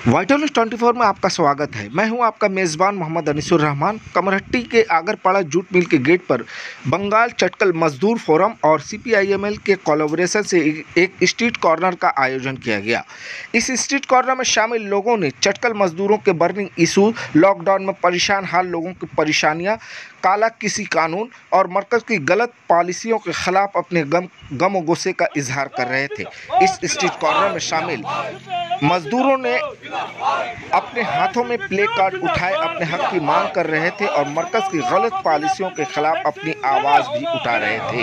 Vital news 24 में आपका स्वागत है। मैं हूं आपका मेज़बान मोहम्मद अनीसुर रहमान। कमरहट्टी के आगरपाड़ा जूट मिल के गेट पर बंगाल चटकल मजदूर फोरम और CPIML के कोलैबोरेशन से एक स्ट्रीट कॉर्नर का आयोजन किया गया। इस स्ट्रीट कॉर्नर में शामिल लोगों ने चटकल मजदूरों के बर्निंग इशू, लॉकडाउन में परेशान हाल लोगों की परेशानियाँ, काला किसी कानून और मरकज़ की गलत पॉलिसियों के खिलाफ अपने गम गुस्से का इजहार कर रहे थे। इस स्ट्रीट कॉर्नर में शामिल मजदूरों ने अपने हाथों में प्ले कार्ड उठाए अपने हक की मांग कर रहे थे और मरकज़ की गलत पॉलिसियों के खिलाफ अपनी आवाज़ भी उठा रहे थे।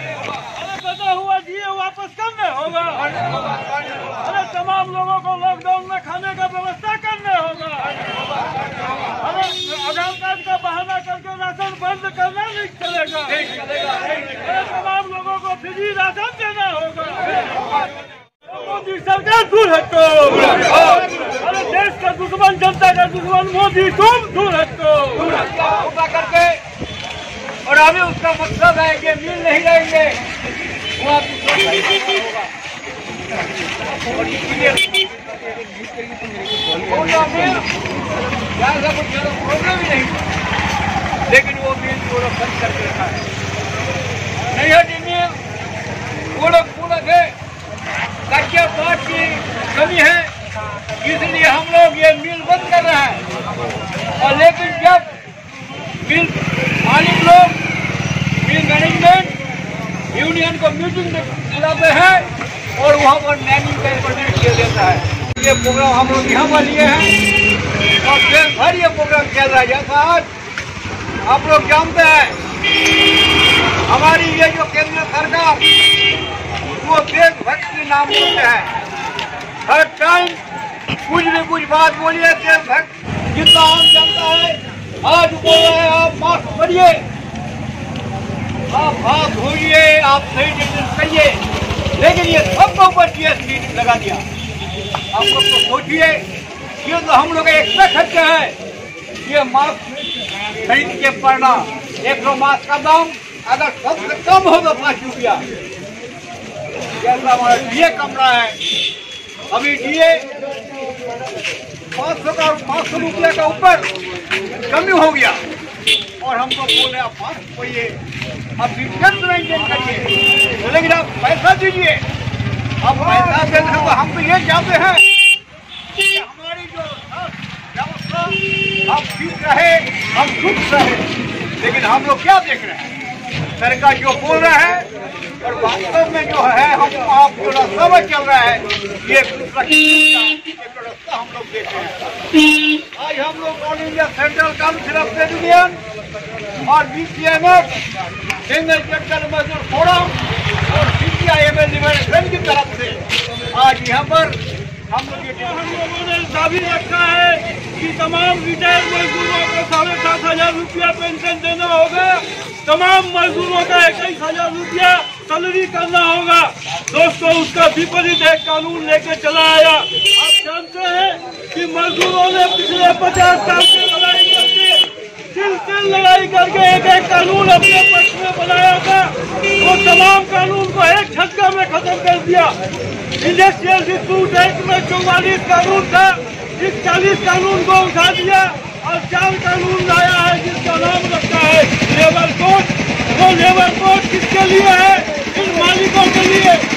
वापस करने होगा। अरे तमाम लोगों को लॉकडाउन में खाने का व्यवस्था करने होगा। अरे आधार कार्ड का बहाना करके राशन बंद करना नहीं चलेगा। अरे तमाम लोगों को फ्री राशन देना होगा। मोदी सरकार दूर हटो। अरे देश का दुश्मन, जनता का दुश्मन मोदी, तुम दूर हटो करके। और अभी उसका मतलब है कि मिल नहीं रहेंगे, वो प्रॉब्लम ही नहीं, लेकिन वो मिल वो लोग बंद करके रखा है। नहीं है मिल, वो लोग पूरा है कच्चे पाट की कमी है, इसलिए हम लोग ये मिल बंद कर रहे हैं। और लेकिन जब मिल मालिक लोग, मिल मैनेजमेंट यूनियन को मीटिंग बुलाते हैं और वहाँ पर मैनिंग का इंप्लीमेंट किया जाता है। ये प्रोग्राम हम लोग यहाँ पर लिए हैं और देश भर ये प्रोग्राम चल रहा है। जैसा आज आप लोग जानते हैं, हमारी ये जो केंद्र सरकार वो देशभक्त के नाम बोलते हैं। हर टाइम कुछ न कुछ बात बोलिए देशभक्त। जितना हम जानता है, आज बोल रहे हैं आप मास्क पहनिए, आप हाथ धोइए, आप सही डिस्टेंस करिए, लेकिन ये सबको ऊपर GST लगा दिया। आप लोग तो सोचिए, ये तो हम लोग एक्स्ट्रा खर्चा है। ये मास्क खरीद के पड़ना, 1 मास्क का दाम अगर सबसे कम होगा 5 रुपया, जैसा हमारा DA कम रहा है, अभी DA 500 रुपया का ऊपर कमी हो गया और हम लोग बोले आप मास्क खोइए, आप डिस्टेंस मेंटेन करिए, तो लेकिन आप पैसा दीजिए। अब पैसा देने तो हम तो ये चाहते हैं कि हमारी जो व्यवस्था हम ठीक रहे, हम सुख रहे, लेकिन हम लोग क्या देख रहे हैं, सरकार जो बोल रहा है और वास्तव में जो है हम आप जो रास्ता में चल रहा है, ये व्यवस्था हम लोग देख रहे हैं। आज हम लोग all India central council of trade union और BCMF केंद्र चटकल मजदूर फोरम और CPIML लिबरेशन की तरफ से आज यहाँ पर हम लोगों ने दावी रखा है कि तमाम रिटायर्ड मजदूरों को 7,500 रुपया पेंशन देना होगा। तमाम मजदूरों का 21,000 रुपया सैलरी करना होगा। दोस्तों, उसका विपरीत एक कानून लेकर चला आया। आप जानते हैं कि मजदूरों ने पिछले 50 साल से लड़ाई करके एक कानून अपने पक्ष में बनाया था। वो तमाम कानून को एक झटका में खत्म कर दिया। इंडस्ट्रियल डिस्प्यूट एक्ट में 44 कानून था, इस 40 कानून को उठा दिया और 4 कानून लाया है जिसका नाम रखा है लेबर कोड। वो लेबर कोड किसके लिए है? इन मालिकों के लिए।